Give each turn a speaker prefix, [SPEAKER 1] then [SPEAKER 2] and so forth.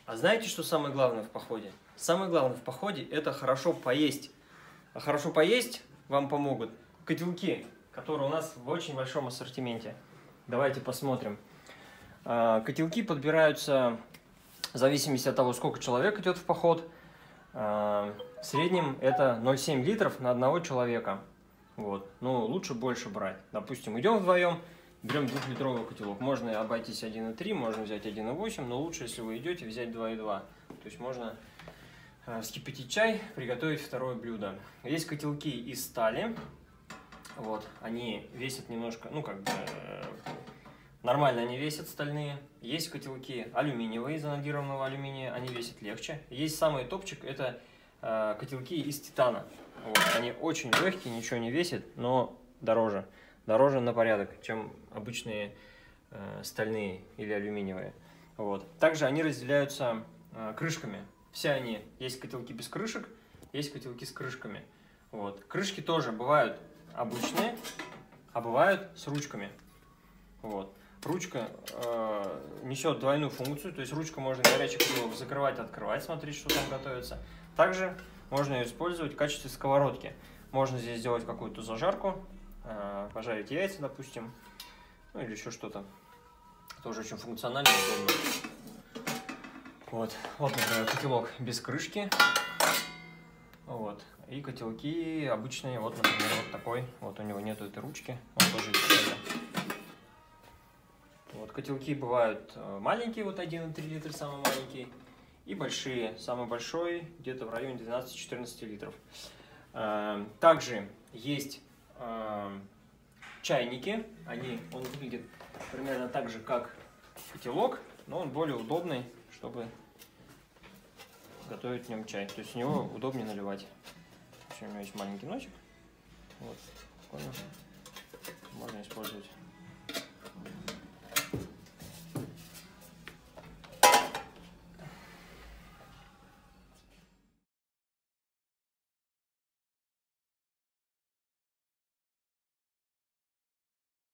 [SPEAKER 1] А знаете, что самое главное в походе? Самое главное в походе – это хорошо поесть. А хорошо поесть вам помогут котелки, которые у нас в очень большом ассортименте. Давайте посмотрим. Котелки подбираются в зависимости от того, сколько человек идет в поход. В среднем это 0,7 литров на одного человека. Вот. Но лучше больше брать. Допустим, идем вдвоем, берем 2-литровый котелок. Можно обойтись 1,3, можно взять 1,8, но лучше, если вы идете, взять 2,2. То есть можно вскипятить чай, приготовить второе блюдо. Есть котелки из стали. Вот. Они весят немножко, ну как бы, нормально они весят, стальные. Есть котелки алюминиевые, из анодированного алюминия, они весят легче. Есть самый топчик, это котелки из титана. Вот. Они очень легкие, ничего не весят, но дороже. Дороже на порядок, чем обычные стальные или алюминиевые. Вот. Также они разделяются крышками. Все они, есть котелки без крышек, есть котелки с крышками. Вот. Крышки тоже бывают обычные, а бывают с ручками. Вот. Ручка несет двойную функцию, то есть ручка можно горячий котелок закрывать, открывать, смотреть, что там готовится. Также можно ее использовать в качестве сковородки. Можно здесь сделать какую-то зажарку, пожарить яйца, допустим, ну или еще что-то. Тоже очень функционально и удобно. Вот, например, котелок без крышки. Вот. И котелки обычные, вот, например, вот такой. Вот у него нету этой ручки, он тоже дешевле. Вот, котелки бывают маленькие, вот 1,3 литра самый маленький, и большие, самый большой где-то в районе 12-14 литров. Также есть чайники, он выглядит примерно так же, как котелок, но он более удобный, чтобы готовить в нем чай. То есть в него удобнее наливать. У него есть маленький носик, вот, можно использовать.